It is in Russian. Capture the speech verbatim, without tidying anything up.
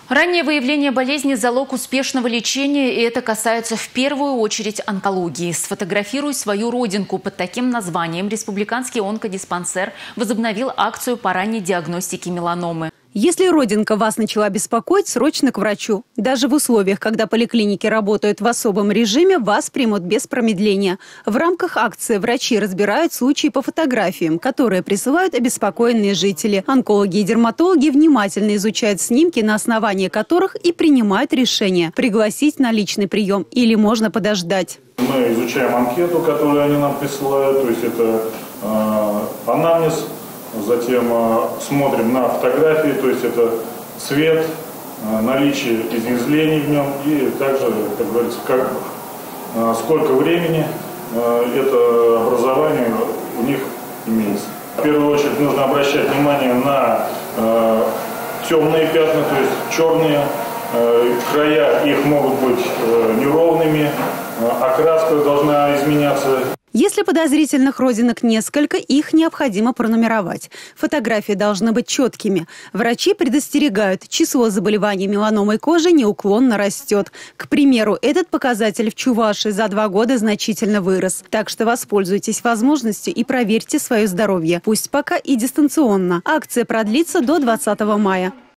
Раннее выявление болезни – залог успешного лечения, и это касается в первую очередь онкологии. «Сфотографируй свою родинку» под таким названием Республиканский онкодиспансер возобновил акцию по ранней диагностике меланомы. Если родинка вас начала беспокоить, срочно к врачу. Даже в условиях, когда поликлиники работают в особом режиме, вас примут без промедления. В рамках акции врачи разбирают случаи по фотографиям, которые присылают обеспокоенные жители. Онкологи и дерматологи внимательно изучают снимки, на основании которых и принимают решение – пригласить на личный прием или можно подождать. Мы изучаем анкету, которую они нам присылают, то есть это э, анамнез. Затем э, смотрим на фотографии, то есть это цвет, э, наличие изъязвлений в нем и также, как говорится, как, э, сколько времени э, это образование у них имеется. В первую очередь нужно обращать внимание на э, темные пятна, то есть черные, э, края их могут быть э, неровными, э, окраска должна изменяться. Если подозрительных родинок несколько, их необходимо пронумеровать. Фотографии должны быть четкими. Врачи предостерегают, число заболеваний меланомой кожи неуклонно растет. К примеру, этот показатель в Чувашии за два года значительно вырос. Так что воспользуйтесь возможностью и проверьте свое здоровье. Пусть пока и дистанционно. Акция продлится до двадцатого мая.